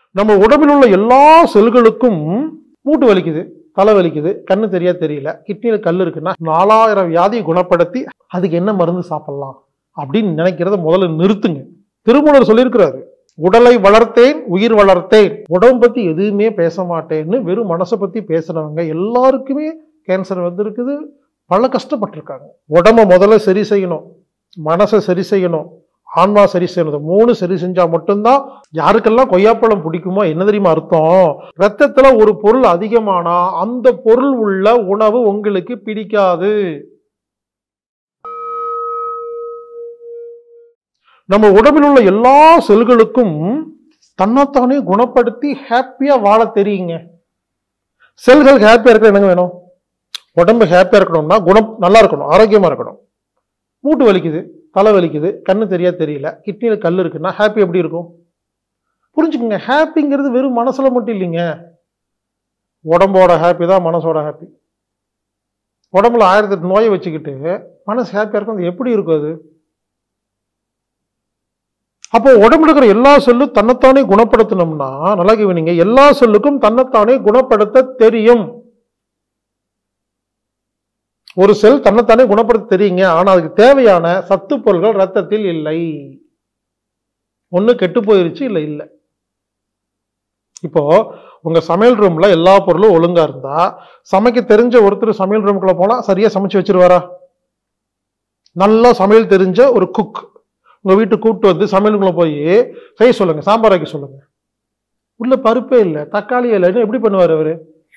நம்ம உடம்பில் உள்ள எல்லா செல்களுக்கும் மூட்டு வலிக்குது, தலை வலிக்குது, கண்ணு தெரியா தெரியல, கிட்னியில கல் இருக்குன்னா 4000 வியாதியை குணப்படுத்தி அதுக்கு என்ன மருந்து சாப்பிடலாம் அப்படின்னு நினைக்கிறத முதல்ல நிறுத்துங்க. திருமூலர் சொல்லியிருக்கிறாரு, உடலை வளர்த்தேன் உயிர் வளர்த்தேன். உடம்பு பத்தி எதுவுமே பேச மாட்டேன்னு வெறும் மனசை பத்தி பேசுறவங்க எல்லாருக்குமே கேன்சர் வந்திருக்குது, பல கஷ்டப்பட்டிருக்காங்க. உடம்ப முதல்ல சரி செய்யணும், மனசை சரி செய்யணும், ஆன்மா சரி செய்யணும். 3 சரி செஞ்சா மட்டும்தான். யாருக்கெல்லாம் கொய்யாப்பழம் பிடிக்குமோ என்ன தெரியுமா அர்த்தம்? ரத்தத்துல ஒரு பொருள் அதிகமானா அந்த பொருள் உள்ள உணவு உங்களுக்கு பிடிக்காது. நம்ம உடம்பில் உள்ள எல்லா செல்களுக்கும் தன்னைத்தானே குணப்படுத்தி ஹாப்பியா வாழ தெரியுங்க. செல்களுக்கு ஹாப்பியா இருக்க என்னங்க வேணும்? உடம்பு ஹாப்பியா இருக்கணும்னா குணம் நல்லா இருக்கணும், ஆரோக்கியமா இருக்கணும். மூட்டு வலிக்குது, தலை வலிக்குது, கண்ணு தெரியா தெரியல, கிட்னியில கல் இருக்குன்னா ஹாப்பி எப்படி இருக்கும்? புரிஞ்சுக்கோங்க. ஹாப்பிங்கிறது வெறும் மனசுல மட்டும் இல்லைங்க. உடம்போட ஹாப்பி தான் மனசோட ஹாப்பி. உடம்புல 1008 நோயை வச்சுக்கிட்டு மனசு ஹாப்பியா இருக்கும், அது எப்படி இருக்கும் அது? அப்போ உடம்புல இருக்கிற எல்லா செல்லும் தன்னைத்தானே குணப்படுத்தணும்னா நல்லா கேவீங்க, எல்லா செல்லுக்கும் தன்னைத்தானே குணப்படுத்த தெரியும். ஒரு செல் தன்னைத்தானே குணப்படுத்த தெரியுங்க, ஆனா அதுக்கு தேவையான சத்து பொருள்கள் ரத்தத்தில் இல்லை. ஒண்ணு கெட்டு போயிருச்சு, இல்ல. இப்போ உங்க சமையல் ரூம்ல எல்லா பொருளும் ஒழுங்கா இருந்தா, சமைக்க தெரிஞ்ச ஒருத்தர் சமையல் ரூமுக்குள்ள போனா சரியா சமைச்சு வச்சிருவாரா? நல்லா சமையல் தெரிஞ்ச ஒரு குக் உங்க வீட்டுக்கு கூப்பிட்டு வந்து சமையலுக்குள்ள போய் செய்ய சொல்லுங்க, சாம்பார் வைக்க சொல்லுங்க, உள்ள பருப்பே இல்லை, தக்காளி இல்லைன்னு எப்படி பண்ணுவார் அவரு?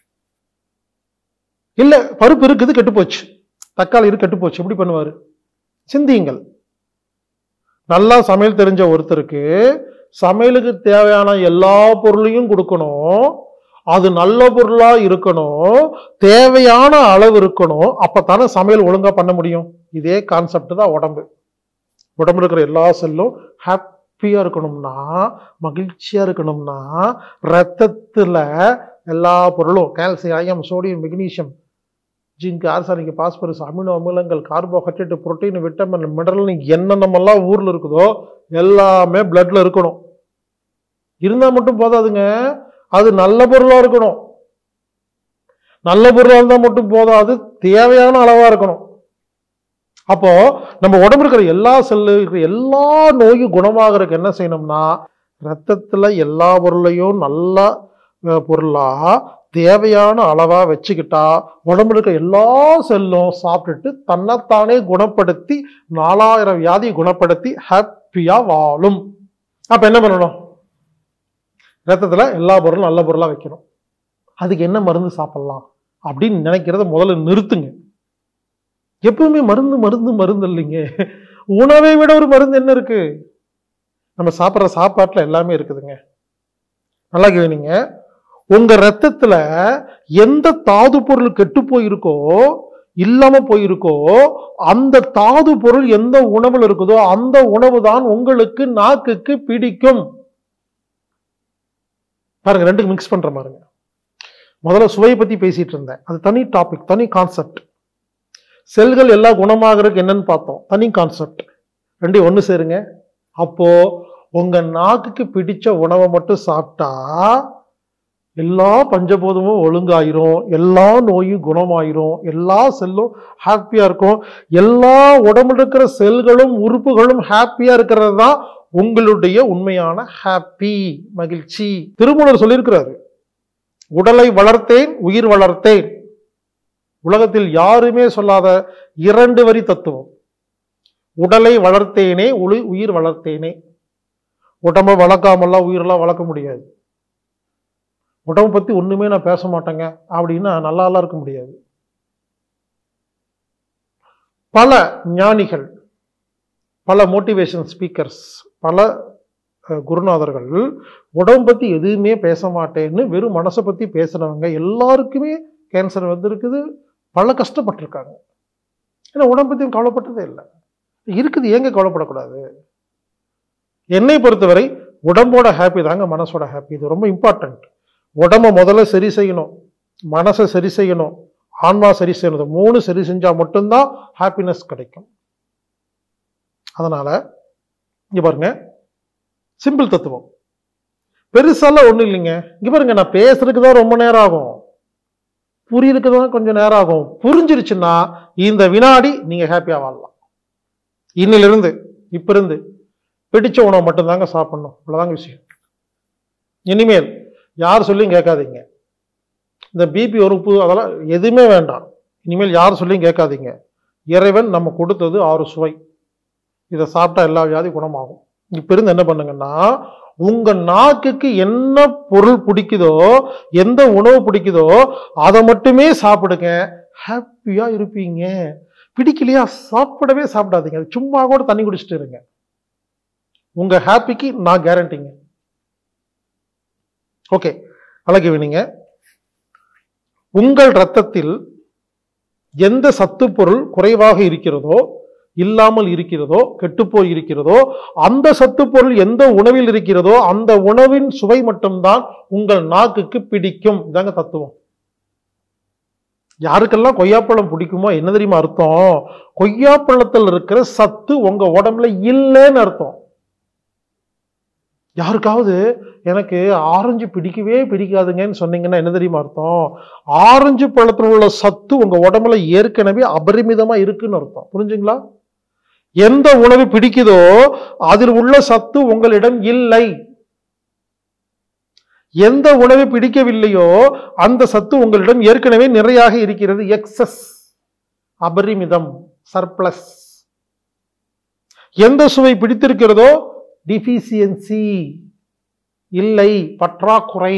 இல்ல பருப்பு இருக்குது கெட்டு போச்சு, தக்காளி இருக்கு கெட்டு போச்சு, எப்படி பண்ணுவாரு? சிந்தியுங்கள். நல்லா சமையல் தெரிஞ்ச ஒருத்தருக்கு சமையலுக்கு தேவையான எல்லா பொருளையும் கொடுக்கணும், அது நல்ல பொருளா இருக்கணும், தேவையான அளவு இருக்கணும், அப்பத்தானே சமையல் ஒழுங்கா பண்ண முடியும். இதே கான்செப்ட் தான் உடம்பு. உடம்புல இருக்கிற எல்லா செல்லும் ஹாப்பியா இருக்கணும்னா, மகிழ்ச்சியா இருக்கணும்னா, ரத்தத்துல எல்லா பொருளும் கால்சியம், அயம், sodium, magnesium, zinc, arsenic, phosphorus, amino அமிலங்கள், கார்போஹைட்ரேட், புரோட்டீன், விட்டமின், மினரல் என்னென்னமெல்லாம் ஊர்ல இருக்குதோ எல்லாமே பிளட்ல இருக்கணும். இருந்தா மட்டும் போதாதுங்க, அது நல்ல பொருளா இருக்கணும். நல்ல பொருளா இருந்தா மட்டும் போதாது, தேவையான அளவா இருக்கணும். அப்போ நம்ம உடம்பு இருக்கிற எல்லா செல்லு இருக்கிற எல்லா நோயும் குணமாகறதுக்கு என்ன செய்யணும்னா, ரத்தத்துல எல்லா பொருளையும் நல்ல பொருளா தேவையான அளவா வச்சுக்கிட்டா உடம்புல இருக்க எல்லா செல்லும் சாப்பிட்டுட்டு தன்னைத்தானே குணப்படுத்தி 4000 வியாதியை குணப்படுத்தி ஹாப்பியா வாழும். அப்ப என்ன பண்ணணும்? ரத்தத்துல எல்லா பொருளும் நல்ல பொருளா வைக்கணும். அதுக்கு என்ன மருந்து சாப்பிடலாம் அப்படின்னு நினைக்கிறத முதல்ல நிறுத்துங்க. எப்பவுமே மருந்து மருந்து மருந்து இல்லைங்க. உணவை விட ஒரு மருந்து என்ன இருக்கு? நம்ம சாப்பிட்ற சாப்பாட்டுல எல்லாமே இருக்குதுங்க. நல்லா கேவீங்க. உங்க ரத்தத்துல எந்த தாது பொருள் கெட்டு போயிருக்கோ, இல்லாம போயிருக்கோ, அந்த தாது பொருள் எந்த உணவுல இருக்குதோ அந்த உணவு தான் உங்களுக்கு நாக்குக்கு பிடிக்கும். பாருங்க, ரெண்டுக்கு மிக்ஸ் பண்ற பாருங்க. முதல்ல சுவையை பத்தி பேசிட்டு இருந்தேன், அது தனி டாபிக், தனி கான்செப்ட். செல்கள் எல்லாம் குணமாகறதுக்கு என்னன்னு பார்த்தோம், தனி கான்செப்ட். ரெண்டையும் ஒண்ணு சேருங்க. அப்போ உங்க நாக்குக்கு பிடிச்ச உணவை மட்டும் சாப்பிட்டா எல்லா பஞ்சபூதமும் ஒழுங்காயிரும், எல்லா நோயும் குணமாயிரும், எல்லா செல்லும் ஹாப்பியா இருக்கும். எல்லா உடம்புல இருக்கிற செல்களும் உறுப்புகளும் ஹாப்பியா இருக்கிறது தான் உங்களுடைய உண்மையான ஹாப்பி, மகிழ்ச்சி. திருமூலர் சொல்லியிருக்கிறாரு, உடலை வளர்த்தேன் உயிர் வளர்த்தேன். உலகத்தில் யாருமே சொல்லாத 2 வரி தத்துவம். உடலை வளர்த்தேனே உயிர் வளர்த்தேனே. உடம்ப வளர்க்காமல்லாம் உயிரெல்லாம் வளர்க்க முடியாது. உடம்பை பத்தி ஒண்ணுமே நான் பேச மாட்டேங்க அப்படின்னா நல்லாலாம் இருக்க முடியாது. பல ஞானிகள், பல மோட்டிவேஷன் ஸ்பீக்கர்ஸ், பல குருநாதர்கள் உடம்பு பத்தி எதுவுமே பேச மாட்டேன்னு வெறும் மனசை பத்தி பேசுறவங்க எல்லாருக்குமே கேன்சர் வந்திருக்குது, பல கஷ்டப்பட்டிருக்காங்க. ஏன்னா உடம்பு பத்தி கவலைப்பட்டதே இல்லை. இருக்குது, ஏங்க கவலைப்படக்கூடாது? என்னை பொறுத்தவரை உடம்போட ஹாப்பி தாங்க மனசோட ஹாப்பி. இது ரொம்ப இம்பார்ட்டன்ட். உடம்ப முதல்ல சரி செய்யணும், மனசை சரி செய்யணும், ஆன்மா சரி செய்யணும். 3 சரி செஞ்சா மட்டும்தான் ஹாப்பினஸ் கிடைக்கும். அதனால இங்க பாருங்க, சிம்பிள் தத்துவம். பெருசாலாம் ஒண்ணும் இல்லைங்க. இங்க பாருங்க, நான் பேசுறதுக்கு தான் ரொம்ப நேரம் ஆகும், புரியுறதுக்கு தான் கொஞ்சம் நேரம் ஆகும். புரிஞ்சிருச்சுன்னா இந்த வினாடி நீங்க ஹாப்பியா வாழலாம். இன்னிலிருந்து இப்ப இருந்து பிடிச்ச உணவு மட்டும்தாங்க சாப்பிடணும், அவ்வளவுதாங்க விஷயம். இனிமேல் யார் சொல்லியும் கேட்காதீங்க. இந்த பிபி உறுப்பு அதெல்லாம் எதுவுமே வேண்டாம். இனிமேல் யார் சொல்லியும் கேட்காதீங்க. இறைவன் நம்ம கொடுத்தது 6 சுவை. இதை சாப்பிட்டா எல்லா வியாதி குணமாகும். இப்ப இருந்து என்ன பண்ணுங்கன்னா, உங்க நாக்குக்கு என்ன பொருள் பிடிக்குதோ, எந்த உணவு பிடிக்குதோ அதை மட்டுமே சாப்பிடுங்க, ஹாப்பியா இருப்பீங்க. பிடிக்கலையா சாப்பிடவே சாப்பிடாதீங்க, சும்மா கூட தண்ணி குடிச்சிட்டு இருங்க. உங்க ஹாப்பிக்கு நான் கேரண்டிங்க. ஓகே, அழகுவினிங்க. உங்கள் ரத்தத்தில் எந்த சத்து பொருள் குறைவாக இருக்கிறதோ, இல்லாமல் இருக்கிறதோ, கெட்டுப்போய் இருக்கிறதோ, அந்த சத்து பொருள் எந்த உணவில் இருக்கிறதோ அந்த உணவின் சுவை மட்டும்தான் உங்கள் நாக்குக்கு பிடிக்கும். இதாங்க தத்துவம். யாருக்கெல்லாம் கொய்யாப்பழம் பிடிக்குமோ என்ன தெரியுமா அர்த்தம்? கொய்யாப்பழத்தில் இருக்கிற சத்து உங்க உடம்புல இல்லைன்னு அர்த்தம். யாருக்காவது எனக்கு ஆரஞ்சு பிடிக்கவே பிடிக்காதுங்கன்னு சொன்னீங்கன்னா என்ன தெரியுமா அர்த்தம்? ஆரஞ்சு பழத்தில் உள்ள சத்து உங்க உடம்புல ஏற்கனவே அபரிமிதமா இருக்குன்னு அர்த்தம். புரிஞ்சுங்களா? எந்த உணவு பிடிக்குதோ அதில் உள்ள சத்து உங்களிடம் இல்லை. எந்த உணவு பிடிக்கவில்லையோ அந்த சத்து உங்களிடம் ஏற்கனவே நிறையாக இருக்கிறது. எக்ஸஸ், அபரிமிதம், சர்ப்ளஸ். எந்த சுவை பிடித்திருக்கிறதோ டிஃபிசியன்சி, இல்லை, பற்றாக்குறை.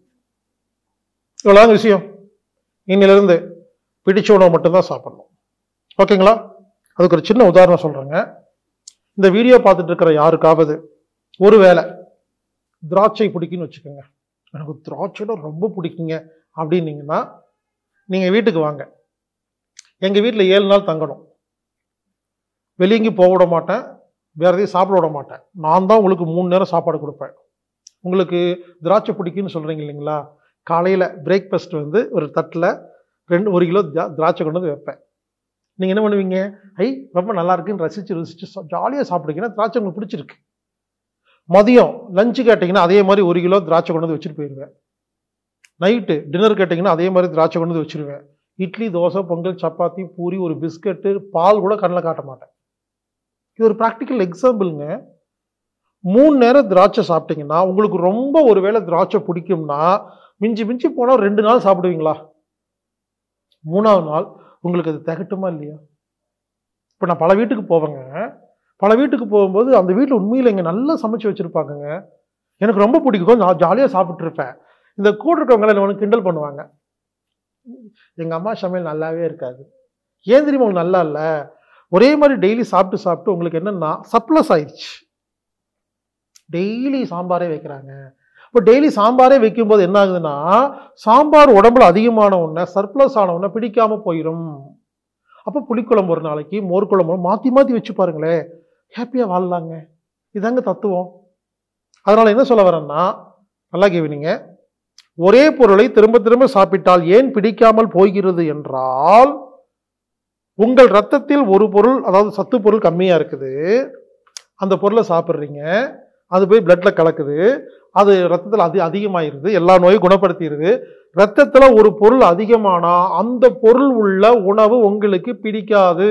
இவ்வளவுதான் விஷயம். இன்னிலிருந்து பிடிச்ச உணவு மட்டும்தான் சாப்பிடணும். ஓகேங்களா? அதுக்கு ஒரு சின்ன உதாரணம் சொல்றேங்க. இந்த வீடியோ பார்த்துட்டு இருக்கிற யாருக்காவது ஒருவேளை திராட்சை பிடிக்குன்னு வச்சுக்கோங்க, எனக்கு திராட்சையோட ரொம்ப பிடிக்குங்க அப்படின்னீங்கன்னா நீங்க வீட்டுக்கு வாங்க. எங்க வீட்டில் 7 நாள் தங்கணும். வெளியேங்கி போக விட மாட்டேன், வேற எதையும் சாப்பிட விட மாட்டேன். நான் தான் உங்களுக்கு 3 நேரம் சாப்பாடு கொடுப்பேன். உங்களுக்கு திராட்சை பிடிக்குன்னு சொல்றீங்க இல்லைங்களா, காலையில பிரேக்ஃபாஸ்ட் வந்து ஒரு தட்டில் 1 கிலோ திராட்சை கொண்டு வந்து வைப்பேன். நீங்க என்ன பண்ணுவீங்க? ரொம்ப நல்லா இருக்குன்னு ரசிச்சு ஜாலியா சாப்பிடுவீங்கன்னா திராட்சை உங்களுக்கு பிடிச்சிருக்கு. மதியம் லஞ்சு கேட்டீங்கன்னா அதே மாதிரி 1 கிலோ திராட்சை கொண்டு வந்து வச்சுட்டு போயிடுவேன். நைட்டு டின்னர் கேட்டீங்கன்னா அதே மாதிரி திராட்சை கொண்டு வந்து வச்சிருவேன். இட்லி, தோசை, பொங்கல், சப்பாத்தி, பூரி, ஒரு பிஸ்கட்டு, பால் கூட கண்ணில் காட்ட மாட்டேன். இது ஒரு ப்ராக்டிக்கல் எக்ஸாம்பிள்ங்க. 3 நேரம் திராட்சை சாப்பிட்டீங்கன்னா உங்களுக்கு ரொம்ப ஒருவேளை திராட்சை பிடிக்கும்னா மிஞ்சி மிஞ்சி போனால் 2 நாள் சாப்பிடுவீங்களா? 3ஆவது நாள் உங்களுக்கு அது திகட்டுமா இல்லையா? இப்போ நான் பல வீட்டுக்கு போவேங்க. பல வீட்டுக்கு போகும்போது அந்த வீட்டில் உண்மையில் இங்கே நல்லா சமைச்சு வச்சுருப்பாங்கங்க. எனக்கு ரொம்ப பிடிக்கும், நான் ஜாலியாக சாப்பிட்டு இருப்பேன். இந்த கூட இருக்கவங்கள என்ன கிண்டல் பண்ணுவாங்க, எங்கள் அம்மா சமையல் நல்லாவே இருக்காது. ஏன் தெரியுமா உங்களுக்கு நல்லா இல்லை? ஒரே மாதிரி டெய்லி சாப்பிட்டு சாப்பிட்டு உங்களுக்கு என்னன்னா சப்ளஸ் ஆயிடுச்சு. டெய்லி சாம்பாரே வைக்கிறாங்க. இப்போ டெய்லி சாம்பாரே வைக்கும்போது என்ன ஆகுதுன்னா, சாம்பார் உடம்புல அதிகமான உடனே சர்ப்ளஸ் ஆன உடனே பிடிக்காம போயிடும். அப்போ புளிக்குழம்பு ஒரு நாளைக்கு, மோர் குழம்பு மாற்றி மாற்றி வச்சு பாருங்களேன், ஹாப்பியாக வாழலாங்க. இதாங்க தத்துவம். அதனால என்ன சொல்ல வரேன்னா, நல்லா கேவீங்க, ஒரே பொருளை திரும்ப திரும்ப சாப்பிட்டால் ஏன் பிடிக்காமல் போகிறது என்றால், உங்கள் ரத்தத்தில் ஒரு பொருள், அதாவது சத்து பொருள் கம்மியா இருக்குது, அந்த பொருளை சாப்பிட்றீங்க, அது போய் பிளட்ல கலக்குது, அது ரத்தத்தில் அதிகமாயிருது, எல்லா நோயும் குணப்படுத்திடுது. ரத்தத்துல ஒரு பொருள் அதிகமானா அந்த பொருள் உள்ள உணவு உங்களுக்கு பிடிக்காது.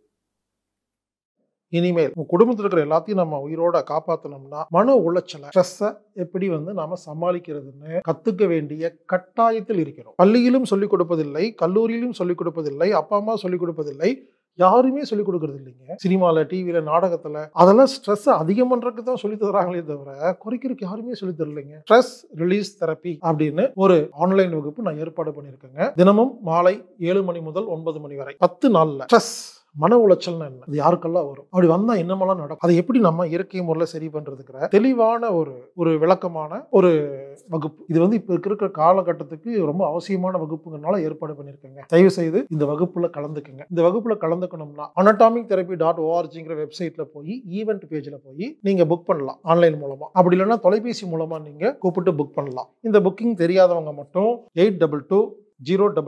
இனிமேல் உங்க குடும்பத்தில் இருக்கிற எல்லாத்தையும் நம்ம உயிரோட காப்பாற்றணும்னா மன உளைச்சலை, ஸ்ட்ரெஸ்ஸை எப்படி நாம சமாளிக்கிறதுன்னு கத்துக்க வேண்டிய கட்டாயத்தில் இருக்கிறோம். பள்ளியிலும் சொல்லிக் கொடுப்பதில்லை, கல்லூரியிலும் சொல்லிக் கொடுப்பதில்லை, அப்பா அம்மா சொல்லிக் கொடுப்பதில்லை, யாருமே சொல்லிக் கொடுக்கறது இல்லைங்க. சினிமால, டிவியில, நாடகத்துல அதெல்லாம் ஸ்ட்ரெஸ் அதிகம் பண்றதுக்கு தான் சொல்லி தராங்களே தவிர குறைக்கிறதுக்கு யாருமே சொல்லி தரலைங்க. ஸ்ட்ரெஸ் ரிலீஸ் தெரப்பி அப்படின்னு ஒரு ஆன்லைன் வகுப்பு நான் ஏற்பாடு பண்ணியிருக்கேங்க. தினமும் மாலை 7 மணி முதல் 9 மணி வரை 10 நாள்ல ஸ்ட்ரெஸ், மன உளைச்சல்னா என்ன, அது யாருக்கெல்லாம் வரும், அப்படி வந்தா என்னமெல்லாம் நடக்கும், அதை எப்படி நம்ம இயற்கை முறையில் சரி பண்றதுக்கு தெளிவான ஒரு விளக்கமான ஒரு வகுப்பு. இது இப்ப இருக்கிற காலகட்டத்துக்கு ரொம்ப அவசியமான வகுப்புங்கனால ஏற்பாடு பண்ணிருக்கேங்க. தயவு செய்து இந்த வகுப்புல கலந்துக்குங்க. இந்த வகுப்புல கலந்துக்கணும்னா anatomictherapy.orgங்கிற வெப்சைட்ல போய் ஈவென்ட் பேஜ்ல போய் நீங்க புக் பண்ணலாம் ஆன்லைன் மூலமா. அப்படி இல்லைன்னா தொலைபேசி மூலமா நீங்க கூப்பிட்டு புக் பண்ணலாம். இந்த புக்கிங் தெரியாதவங்க மட்டும்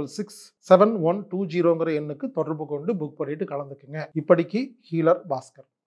8220667120ங்கிற எண்ணுக்கு தொடர்பு கொண்டு புக் பண்ணிட்டு கலந்துக்குங்க. இப்படிக்கு ஹீலர் பாஸ்கர்.